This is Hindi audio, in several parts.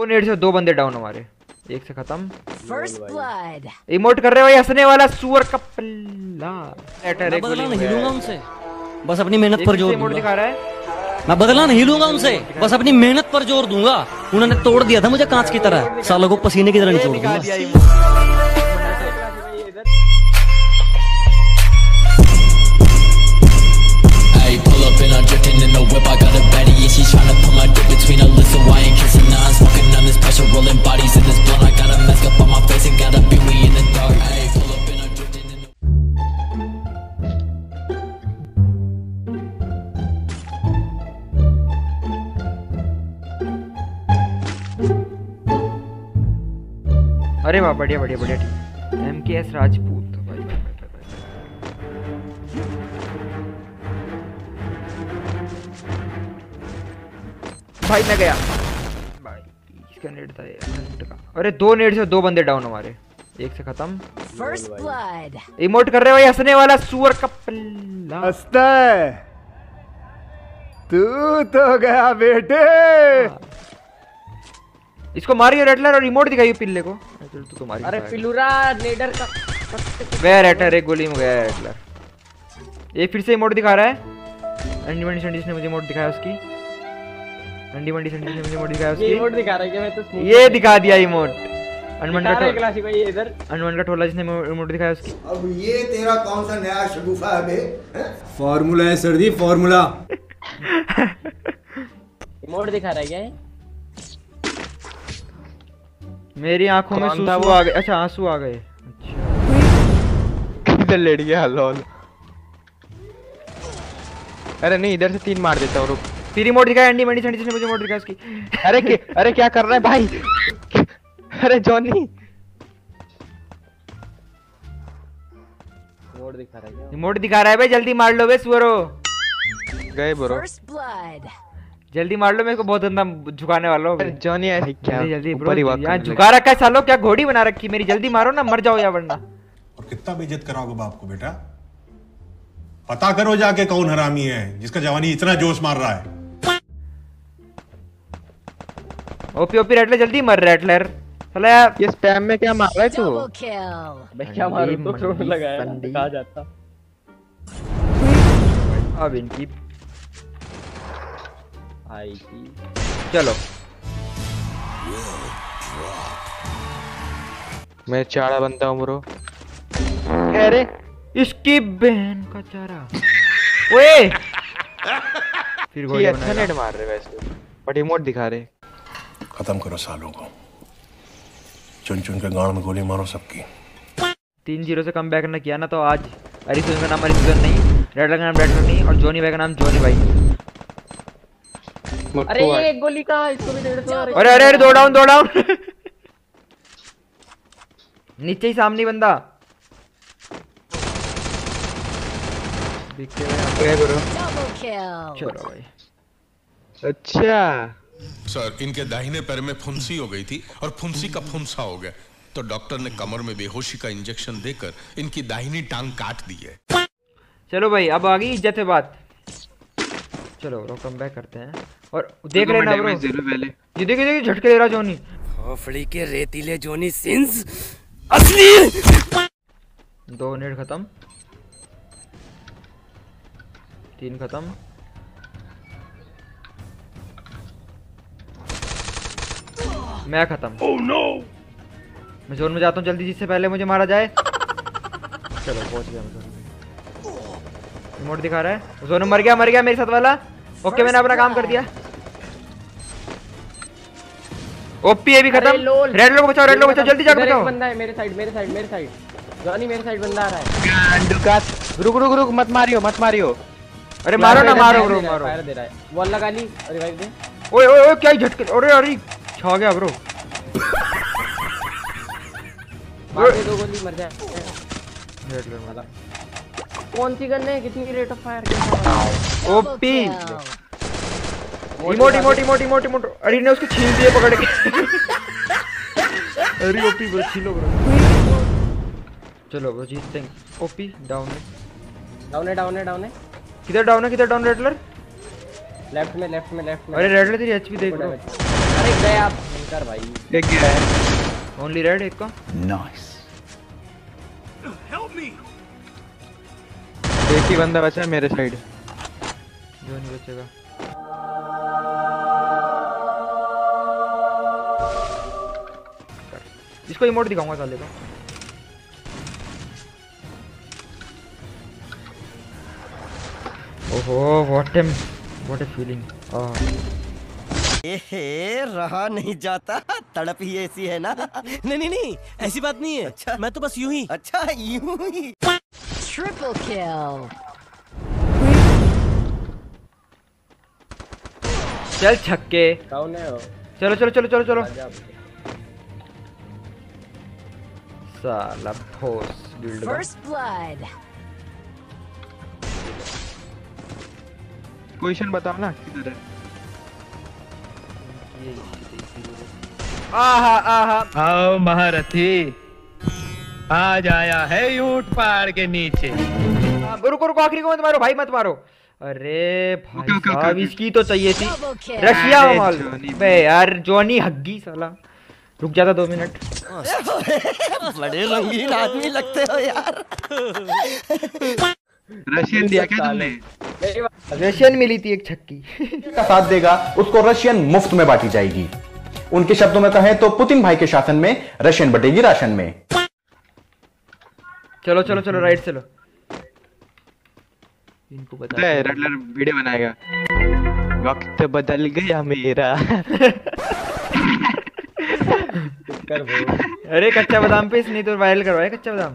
नेट से 2 बंदे डाउन हमारे, एक से खत्म। इमोट कर रहे हो, हंसने वाला सुअर का पल्ला। मैं बदला नहीं लूंगा उनसे, बस अपनी मेहनत पर जोर दूंगा। दिखा रहा है, मैं बदला नहीं लूंगा उनसे, बस अपनी मेहनत पर जोर दूंगा। उन्होंने तोड़ दिया था मुझे कांच की तरह, सालों को पसीने की तरह निचोड़ दूंगा। अरे वाह, बढ़िया बढ़िया बढ़िया, ठीक। MKS राजपूत भाई, भाई मैं गया भाई, इसका नेट था का। अरे 2 नेट से 2 बंदे डाउन हमारे, एक से खत्म। इमोट कर रहे हो, हंसने वाला सुअर का पल्ला। हंसता है तू तो गया बेटे। इसको मारियो रेटलर और इमोट दिखाइए पिल्ले को। तू तो मारी। अरे पिलुरा नेडर का गया रेटलर, एक गोली में गया रेटलर। ये फिर से इमोट दिखा रहा है। अंडी मंडी संडीस ने मुझे इमोट दिखाया उसकी। अंडी मंडी संडीस ने मुझे इमोट दिखाया उसकी। इमोट दिखा रहा है, मैं तो ये दिखा दिया इमोट। अनमन का क्लासिक भाई इधर। अनमन का टोला जिसने इमोट दिखाया उसकी। अब ये तेरा कौन सा नया शगुफा है बे? फॉर्मूला है सर जी, फॉर्मूला। इमोट दिखा रहा है क्या? मेरी आंखों में सूसू आ गए। अच्छा, आंसू आ गए। अच्छा, इधर लेट गया लॉल। अरे नहीं, इधर से 3 मार देता हूं। रुक, फिर इमोट दिखाया। अंडी मंडी संडीस ने मुझे इमोट दिखाया उसकी। अरे क्या कर रहा है भाई? अरे जॉनी, इमोट दिखा रहा है क्या? इमोट दिखा रहा है भाई, जल्दी मार लो बे सुअरो। गए ब्रो, जल्दी मार लो, मेरे को बहुत गंदा झुकाने वाला हो। जॉनी यार क्या जल्दी ऊपर ही बात यहाँ झुका रखा है सालो, क्या घोड़ी बना रखी मेरी। जल्दी मारो ना, मर जाओ या वरना। और कितना बेइज्जत कराओगे बाप को बेटा? पता करो जाके कौन हरामी है जिसका जवानी इतना जोश मार रहा है। ओपी ओपी रेटलर, जल्दी मर रेटलर। चला ये स्पैम में क्या मार रहा है तू? मैं क्या मारूं, तो चोट लगाया, कहा जाता। अब इनकी आई की चलो, मैं चाड़ा बनता हूँ ब्रो। अरे इसकी बहन का चारा। ओए फिर ये अच्छा नेट मार रहे वैसे, बट इमोट दिखा रहे। खत्म करो सालों को, चुन चुन के गांव में गोली मारो सबकी। 3-0 से कम बैक न किया ना तो आज अरिसुन का नाम अरिसुन नहीं, रेडलर का नाम रेडलर नहीं, और जॉनी भाई का नाम जॉनी भाई। अरे ये एक गोली का, इसको भी 150। अरे अरे अरे, 2 डाउन 2 डाउन। नीचे ही सामने बंदा। चलो भाई। अच्छा सर, इनके दाहिने पैर में फुंसी हो गई थी और फुंसी का फुंसा हो गया, तो डॉक्टर ने कमर में बेहोशी का इंजेक्शन देकर इनकी दाहिनी टांग काट दी है। चलो भाई, अब आ गई इज्जत है बात। चलो ब्रो, कम बैक करते हैं। और देख लेना ब्रो, ये देखिए झटके दे रहा जॉनी। खोपड़ी के रेतीले जॉनी सिंस असली। 2 नेट खत्म, 3 खत्म। मैं खत्म। oh, no! मैं जोन में जाता हूँ जल्दी, जिससे पहले मुझे मारा जाए। चलो पहुंच गया मैं जोन में। रिमोट दिखा रहा है, जोन में मर गया मेरे साथ वाला। ओके, मैंने अपना काम कर दिया। ओपी ये भी खत्म। रेड लो को बचाओ, रेड लो को बचाओ, जल्दी जाकर बचाओ। बंदा है मेरे साइड जॉनी, मेरे साइड बंदा आ रहा है। रुक रुक रुक, मत मारियो। अरे मारो ना, मारो ब्रो, मारो। फायर दे रहा है, वॉल लगा ली, रिवाइव दे। ओए ओए क्या झटके। अरे अरे छा गया ब्रो। मार दे, 2 गोली मर जाए। कौन सी गन है, कितनी rate of fire? OP emote. अरे ने उसको छीन दिए पकड़ के। अरे ओपी ब्रो, छीलो ब्रो। चलो ब्रो, जीतते हैं। ओपी डाउन है। किधर डाउन है रेडलर? लेफ्ट में। अरे रेडलर तेरी एचपी देख ब्रो। अरे गए आप। कर भाई। एक गया है। ओनली रेड एक को। एक ही बंदा बचा है मेरे साइड। जो नहीं बचेगा। इसको इमोट दिखाऊंगा साले को। ओहो व्हाट ए फीलिंग। रहा नहीं जाता, तड़प ही ऐसी है ना। नहीं ऐसी बात नहीं है। अच्छा मैं तो बस यूं ही। अच्छा यूं ही। Triple kill. चल छक्के। कौन है वो? चलो चलो चलो चलो चलो। साला भोस बिल्ड। First blood. पोजीशन बताओ ना किधर है। आहा आहा। आओ महारथी, आज आया है ऊंट पहाड़ के नीचे। रुको रुको, आखिरी को मत मारो भाई, मत मारो। अरे भाई साहब इसकी तो चाहिए थी रशिया माल। बे यार जॉनी हग्गी साला। रुक जाता 2 मिनट। बड़े रंगीन आदमी लगते हो यार। रशियन दिया क्या तुमने? रशियन मिली थी एक छक्की। का साथ देगा उसको रशियन मुफ्त में बांटी जाएगी। उनके शब्दों में कहें तो पुतिन भाई के शासन में रशियन बटेगी राशन में। चलो चलो चलो राइट चलो। इनको बता रेडलर वीडियो बनाएगा। वक्त बदल गया मेरा। अरे कच्चा बादाम पे नहीं तो वायरल करवाए कच्चा बादाम।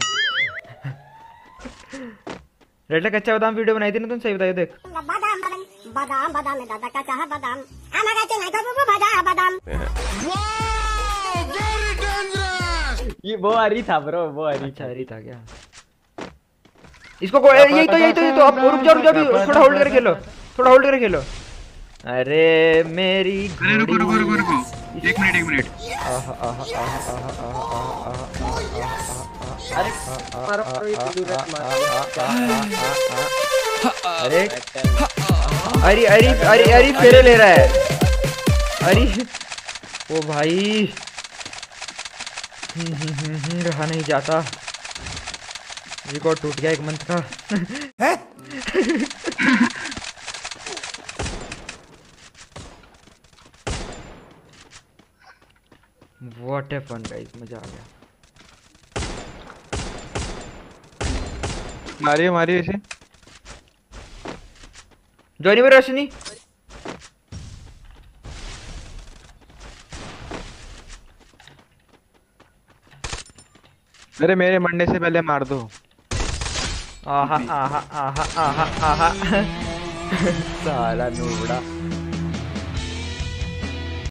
रेडलर कच्चा बादाम वीडियो बनाई थी ना तुम, सही बताइए। देख बादाम बादाम में दादा का चाह बादाम हमारा चना का वो बादाम बादाम। ये वो आ रही था ब्रो, वो आ रही अच्छा रही था क्या? इसको यही तो अब रुक जाओ अभी, थोड़ा होल्ड करके खेलो, थोड़ा होल्ड करके खेलो। अरे मेरी रुको 1 मिनट। अरे अरे अरे अरे फेरे ले रहा है। अरे ओ भाई रहा नहीं जाता। रिकॉर्ड टूट गया 1 मंथ का। व्हाट ए फन गाइस, मजा आ गया। मारिए इसे। जॉनी में रोशनी। अरे मेरे मरने से पहले मार दो। आहा आहा आहा आहा आहा। साला नूबड़ा।